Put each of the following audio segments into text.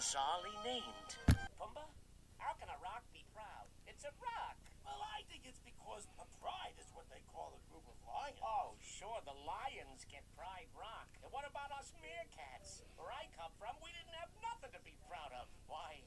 bizarrely named. Pumbaa, how can a rock be proud? It's a rock. Well, I think it's because a pride is what they call a group of lions. Oh, sure, the lions get Pride Rock. And what about us meerkats? Where I come from, we didn't have nothing to be proud of. Why?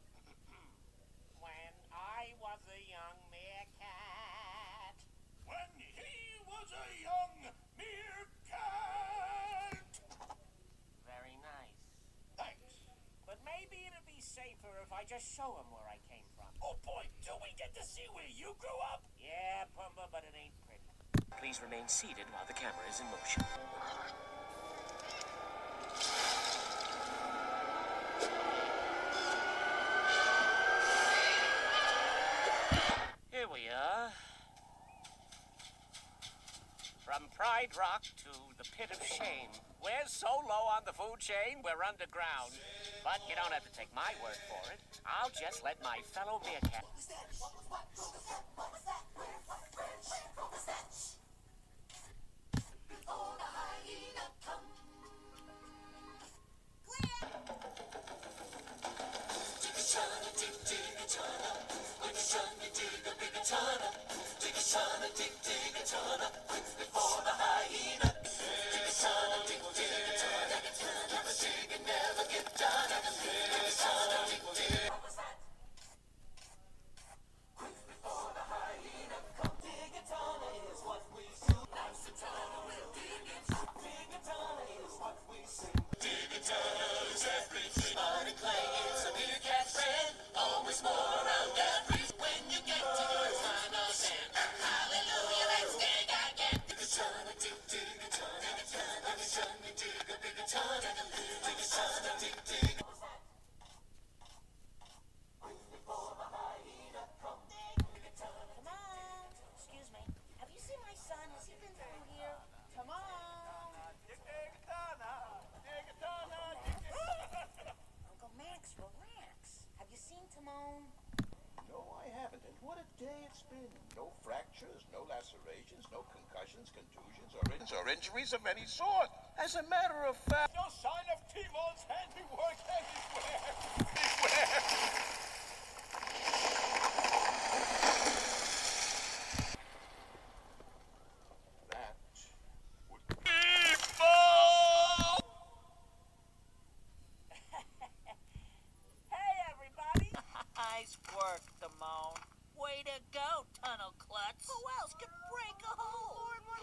When I was a young meerkat. When he was a young meerkat. Very nice. Thanks. But maybe it'd be safer if I just show him where I came from. Oh boy, do we get to see where you grew up? Yeah, Pumbaa, but it ain't pretty. Please remain seated while the camera is in motion. Here we are. From Pride Rock to the Pit of Shame. We're so low on the food chain, we're underground. But you don't have to take my word for it. I'll just let my fellow meerkat... No fractures, no lacerations, no concussions, contusions, or injuries of any sort. As a matter of fact, no sign of Timon's handiwork anywhere. That would be Hey, everybody! Nice work, Timon. Way to go, Tunnel Klutz. Who else could break a hole?